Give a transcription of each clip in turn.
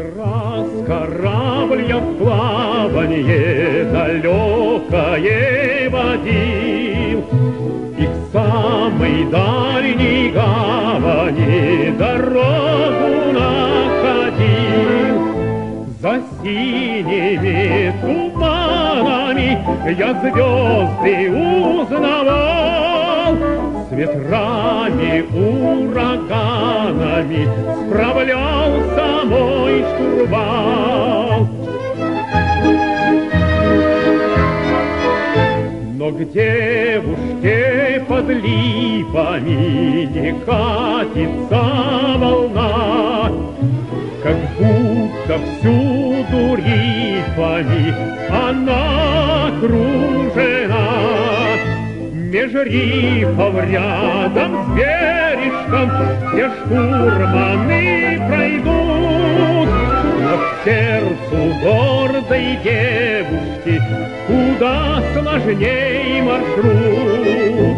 раз корабль я в плаванье далекое водил, и к самой дальней гавани дорогу находил. За синими туманами я звезды узнавал, с ветрами, ураганами справлялся мой штурвал. Но к девушке под липами не катится волна, как будто всюду рифами она окружена. Меж рифов рядом с бережком все штурманы пройдут, но к сердцу гордой девушки куда сложней маршрут.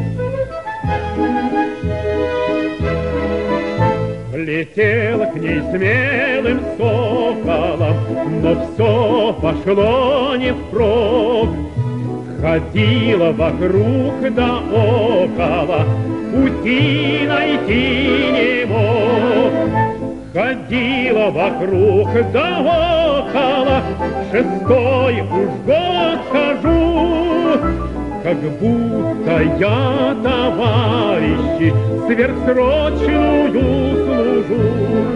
Летел к ней смелым соколом, но все пошло не впрок. Ходила вокруг да около, пути найти не мог. Ходила вокруг да около, шестой уж год хожу, как будто я, товарищи, сверхсрочную служу.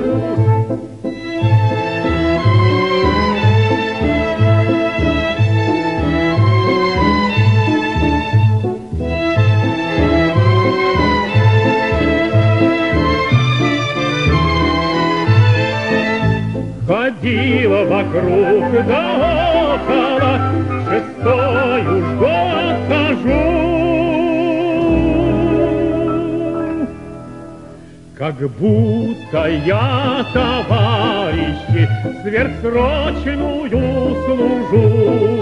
Ходила вокруг да около, шестой уж год хожу, как будто я, товарищи, сверхсрочную служу.